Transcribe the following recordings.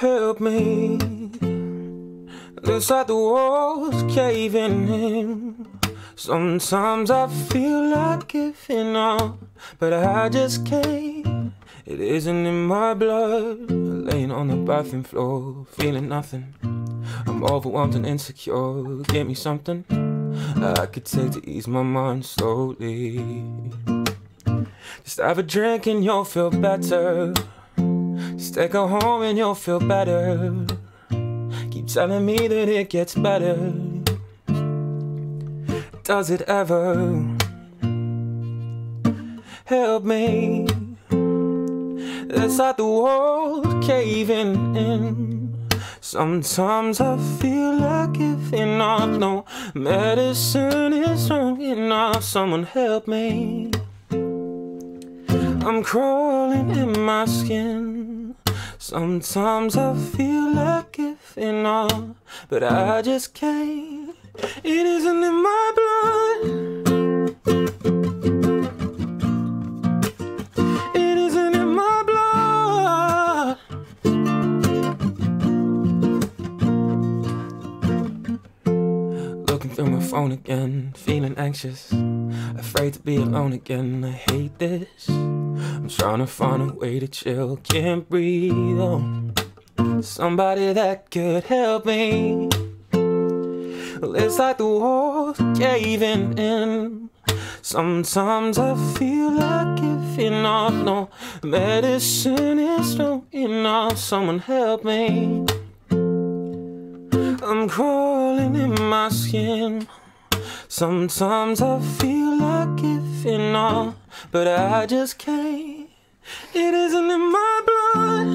help me. Looks like the walls caving in. Sometimes I feel like giving up, but I just can't. It isn't in my blood. Laying on the bathroom floor, feeling nothing. I'm overwhelmed and insecure. Give me something I could take to ease my mind slowly. Just have a drink and you'll feel better. Just take her home and you'll feel better. Keep telling me that it gets better. Does it ever? Help me. It's like the walls caving in. Sometimes I feel like giving up. No medicine is strong enough. Someone help me. I'm crawling in my skin. Sometimes I feel like giving up, but I just can't. It isn't in my blood. It isn't in my blood. Looking through my phone again, feeling anxious, afraid to be alone again. I hate this. I'm trying to find a way to chill, can't breathe. Oh, somebody that could help me. Well, it's like the walls caving in. Sometimes I feel like giving up. No medicine is strong enough. Someone help me. I'm crawling in my skin. Sometimes I feel like giving up, but I just can't. It isn't in my blood.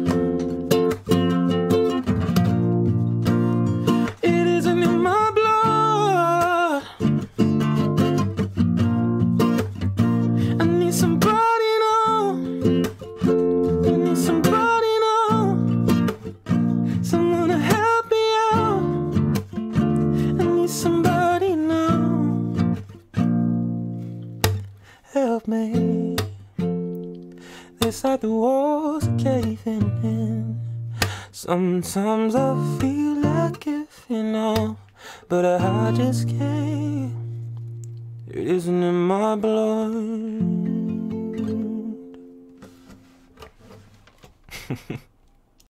It isn't in my blood. I need somebody now. I need somebody now. Someone to help me out. I need somebody now. Help me. It's like the walls are caving in. Sometimes I feel like giving up, but I just can't. It isn't in my blood.